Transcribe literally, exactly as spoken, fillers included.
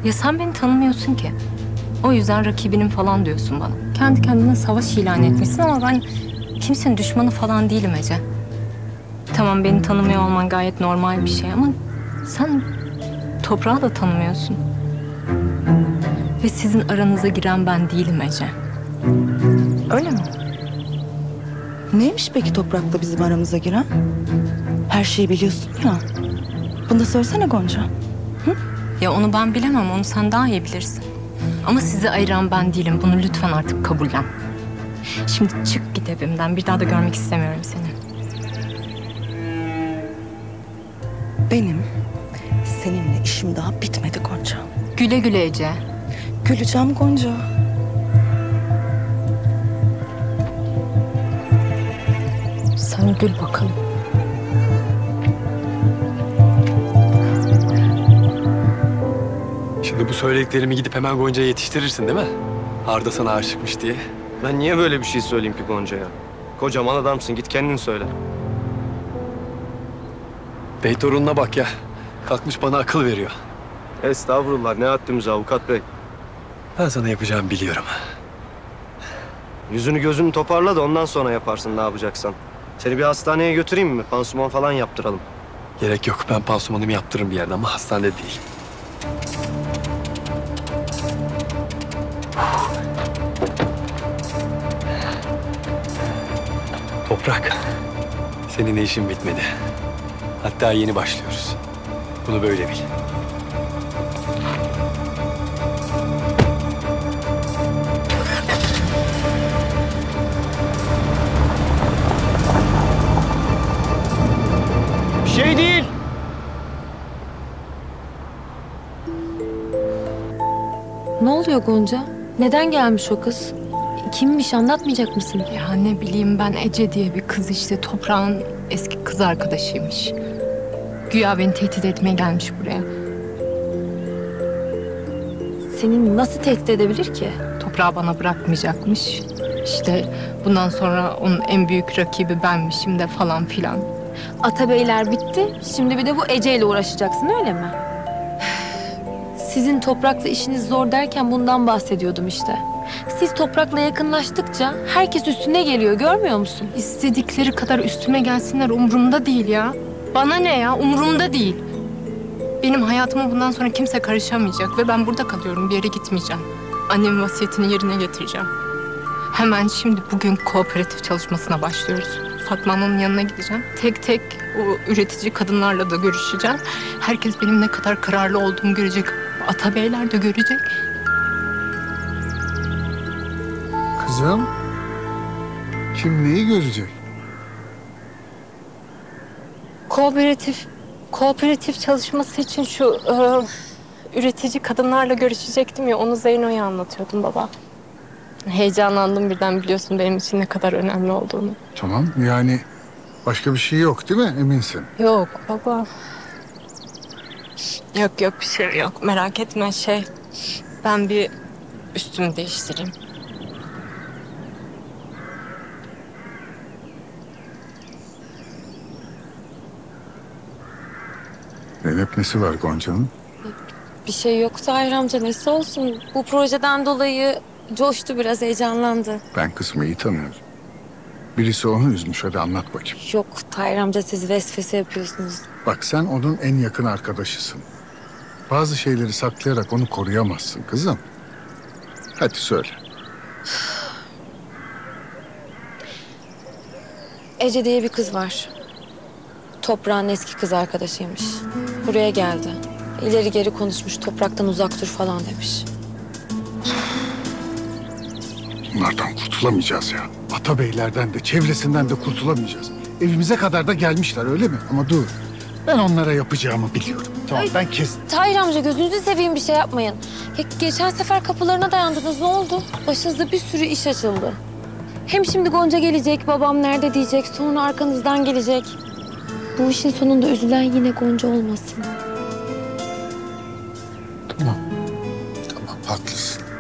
Ya sen beni tanımıyorsun ki. O yüzden rakibinim falan diyorsun bana. Kendi kendine savaş ilan etmişsin ama ben kimsenin düşmanı falan değilim Ece. Tamam, beni tanımıyor olman gayet normal bir şey ama sen toprağı da tanımıyorsun. Ve sizin aranıza giren ben değilim Ece. Öyle mi? Neymiş peki toprakla bizim aramıza giren? Her şeyi biliyorsun ya. Bunu da söylesene Gonca. Hı? Ya onu ben bilemem, onu sen daha iyi bilirsin. Ama sizi ayıran ben değilim, bunu lütfen artık kabullen. Şimdi çık git evimden, bir daha da görmek istemiyorum seni. Benim seninle işim daha bitmedi Gonca. Güle güle Ece. Güleceğim Gonca. Sen gül bakalım. Şimdi bu söylediklerimi gidip hemen Gonca'ya yetiştirirsin değil mi? Arda sana aşıkmış diye. Ben niye böyle bir şey söyleyeyim ki Gonca'ya? Kocaman adamsın, git kendin söyle. Bey torununa bak ya. Kalkmış bana akıl veriyor. Estağfurullah, ne haddimize avukat bey. Ben sana yapacağımı biliyorum. Yüzünü gözünü toparla da ondan sonra yaparsın ne yapacaksan. Seni bir hastaneye götüreyim mi? Pansuman falan yaptıralım. Gerek yok. Ben pansumanımı yaptırırım bir yerde ama hastanede değil. Toprak. Seninle işim bitmedi. Hatta yeni başlıyoruz. Bunu böyle bil. Bir şey değil. Ne oluyor Gonca? Neden gelmiş o kız? Kimmiş, anlatmayacak mısın? Ya ne bileyim ben, Ece diye bir kız işte, toprağın eski kız arkadaşıymış. Güya beni tehdit etmeye gelmiş buraya. Seni nasıl tehdit edebilir ki? Toprağı bana bırakmayacakmış. İşte bundan sonra onun en büyük rakibi benmişim de falan filan. Atabeyler bitti. Şimdi bir de bu Ece ile uğraşacaksın, öyle mi? Sizin Toprak'la işiniz zor derken bundan bahsediyordum işte. Siz Toprak'la yakınlaştıkça herkes üstüne geliyor, görmüyor musun? İstedikleri kadar üstüme gelsinler, umurumda değil ya. Bana ne ya, umurumda değil. Benim hayatıma bundan sonra kimse karışamayacak ve ben burada kalıyorum, bir yere gitmeyeceğim. Annemin vasiyetini yerine getireceğim. Hemen şimdi bugün kooperatif çalışmasına başlıyoruz. Fatma Hanım'ın yanına gideceğim. Tek tek o üretici kadınlarla da görüşeceğim. Herkes benim ne kadar kararlı olduğumu görecek. Atabeyler de görecek. Kızım, kim neyi görecek? Kooperatif, kooperatif çalışması için şu e, üretici kadınlarla görüşecektim ya, onu Zeyno'ya anlatıyordum baba. Heyecanlandım birden, biliyorsun benim için ne kadar önemli olduğunu. Tamam, yani başka bir şey yok değil mi? Eminsin. Yok baba. Yok yok, bir şey yok, merak etme. Şey, ben bir üstümü değiştireyim. Zeynep, nesi var Gonca'nın? Bir şey yok Tahir amca, nesi olsun? Bu projeden dolayı coştu biraz, heyecanlandı. Ben kızımı iyi tanıyorum. Birisi onu üzmüş, hadi anlat bakayım. Yok Tahir amca, siz vesvese yapıyorsunuz. Bak, sen onun en yakın arkadaşısın. Bazı şeyleri saklayarak onu koruyamazsın kızım. Hadi söyle. Ece diye bir kız var. Toprağın eski kız arkadaşıymış. Buraya geldi. İleri geri konuşmuş, Toprak'tan uzak dur falan demiş. Bunlardan kurtulamayacağız ya. Atabeylerden de, çevresinden de kurtulamayacağız. Evimize kadar da gelmişler, öyle mi? Ama dur, ben onlara yapacağımı biliyorum. Tamam, Ay, ben kes. Tahir amca, gözünüzü seveyim, bir şey yapmayın. Ya, geçen sefer kapılarına dayandınız, ne oldu? Başınızda bir sürü iş açıldı. Hem şimdi Gonca gelecek, babam nerede diyecek, sonra arkanızdan gelecek. Bu işin sonunda üzülen yine Gonca olmasın. Tamam, tamam, haklısın.